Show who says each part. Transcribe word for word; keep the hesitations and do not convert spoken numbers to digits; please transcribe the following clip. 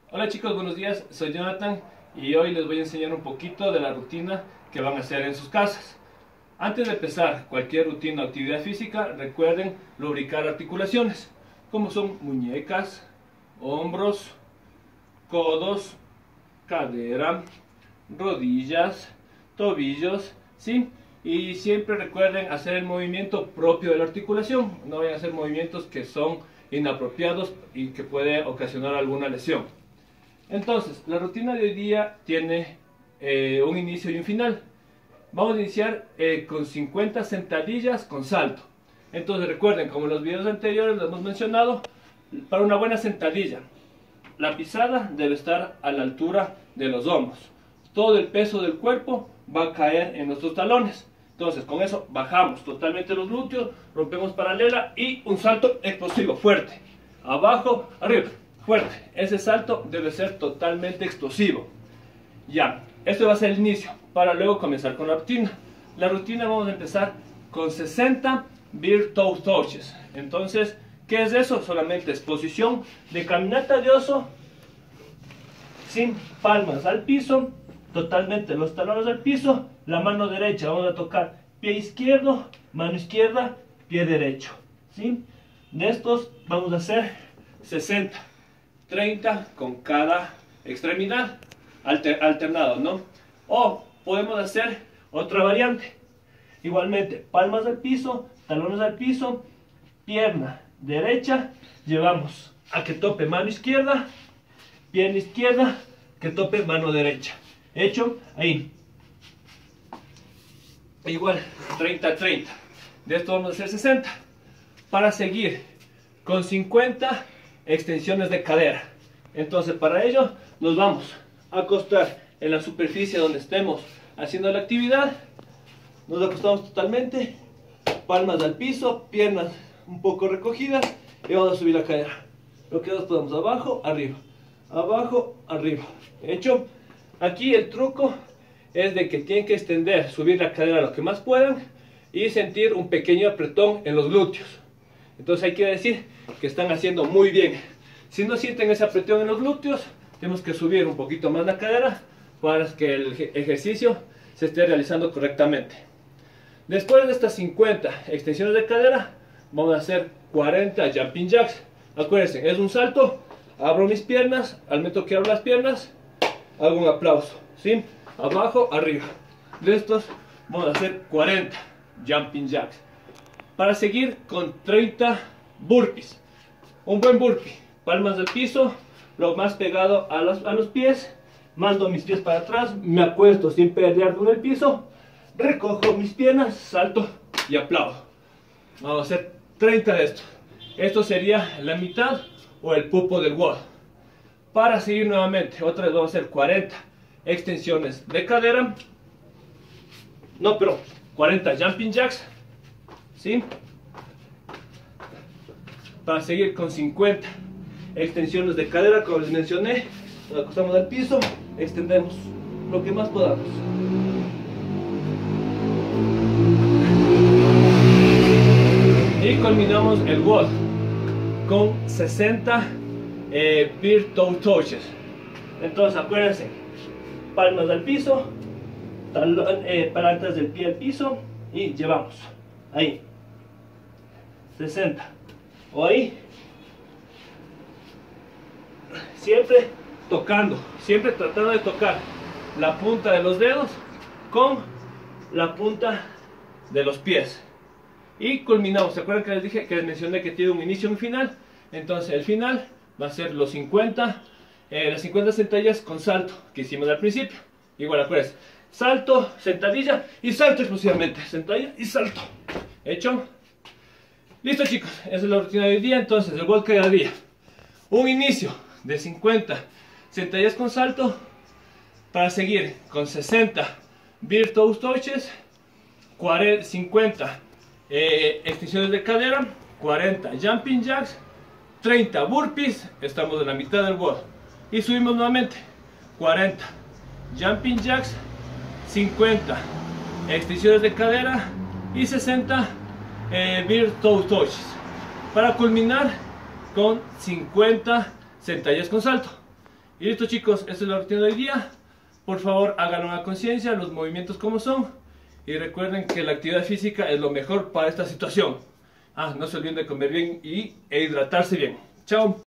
Speaker 1: Hola chicos, buenos días, soy Jonathan y hoy les voy a enseñar un poquito de la rutina que van a hacer en sus casas. Antes de empezar cualquier rutina o actividad física, recuerden lubricar articulaciones, como son muñecas, hombros, codos, cadera, rodillas, tobillos, ¿sí? Y siempre recuerden hacer el movimiento propio de la articulación, no vayan a hacer movimientos que son inapropiados y que puede ocasionar alguna lesión. Entonces, la rutina de hoy día tiene eh, un inicio y un final. Vamos a iniciar eh, con cincuenta sentadillas con salto. Entonces recuerden, como en los videos anteriores lo hemos mencionado, para una buena sentadilla, la pisada debe estar a la altura de los hombros. Todo el peso del cuerpo va a caer en nuestros talones. Entonces con eso bajamos totalmente los glúteos, rompemos paralela y un salto explosivo, fuerte. Abajo, arriba, fuerte. Ese salto debe ser totalmente explosivo. Ya, esto va a ser el inicio para luego comenzar con la rutina. La rutina vamos a empezar con sesenta Bear Toe Touches. Entonces, ¿qué es eso? Solamente es posición de caminata de oso, sin palmas al piso, totalmente los talones al piso, la mano derecha vamos a tocar pie izquierdo, mano izquierda, pie derecho, ¿sí? De estos vamos a hacer sesenta, treinta con cada extremidad, alter, alternado, ¿no? O podemos hacer otra variante, igualmente palmas al piso, talones al piso, pierna derecha, llevamos a que tope mano izquierda, pierna izquierda, que tope mano derecha. Hecho, ahí. Igual, treinta treinta. De esto vamos a hacer sesenta. Para seguir con cincuenta extensiones de cadera. Entonces, para ello, nos vamos a acostar en la superficie donde estemos haciendo la actividad. Nos acostamos totalmente, palmas al piso, piernas un poco recogidas y vamos a subir la cadera. Lo que nos podemos abajo, arriba, abajo, arriba. Hecho. Aquí el truco es de que tienen que extender, subir la cadera lo que más puedan y sentir un pequeño apretón en los glúteos. Entonces hay que decir que están haciendo muy bien. Si no sienten ese apretón en los glúteos, tenemos que subir un poquito más la cadera para que el ejercicio se esté realizando correctamente. Después de estas cincuenta extensiones de cadera, vamos a hacer cuarenta jumping jacks. Acuérdense, es un salto, abro mis piernas, al momento que abro las piernas, hago un aplauso, ¿sí? Abajo, arriba. De estos vamos a hacer cuarenta jumping jacks. Para seguir con treinta burpees. Un buen burpee. Palmas del piso, lo más pegado a los, a los pies. Mando mis pies para atrás, me acuesto sin perder con el piso. Recojo mis piernas, salto y aplaudo. Vamos a hacer treinta de estos. Esto sería la mitad o el pupo del WOD. Para seguir nuevamente, otra vez vamos a hacer cuarenta extensiones de cadera. No, pero cuarenta jumping jacks, ¿sí? Para seguir con cincuenta extensiones de cadera, como les mencioné, nos acostamos al piso, extendemos lo que más podamos. Y culminamos el WOD con sesenta Eh, Bear Toe Touches. Entonces acuérdense, palmas al piso, talón, eh, palantas del pie al piso y llevamos ahí sesenta o ahí, siempre tocando, siempre tratando de tocar la punta de los dedos con la punta de los pies y culminamos. ¿Se acuerdan que les dije que les mencioné que tiene un inicio y un final? Entonces el final va a ser los cincuenta, eh, las cincuenta sentadillas con salto que hicimos al principio. Igual, acuérdense, salto, sentadilla y salto exclusivamente. Sentadilla y salto. ¿Hecho? Listo chicos, esa es la rutina de hoy día. Entonces, el WOD cada día. Un inicio de cincuenta sentadillas con salto para seguir con sesenta Bear Toe Touches, cincuenta eh, extensiones de cadera, cuarenta jumping jacks, treinta burpees, estamos en la mitad del WOD y subimos nuevamente cuarenta jumping jacks, cincuenta extensiones de cadera y sesenta eh, Bear Toe Touches para culminar con cincuenta sentadillas con salto. Y listo chicos, esta es la rutina de hoy día. Por favor háganlo a conciencia, los movimientos como son. Y recuerden que la actividad física es lo mejor para esta situación. Ah, no se olviden de comer bien y, e hidratarse bien. Chao.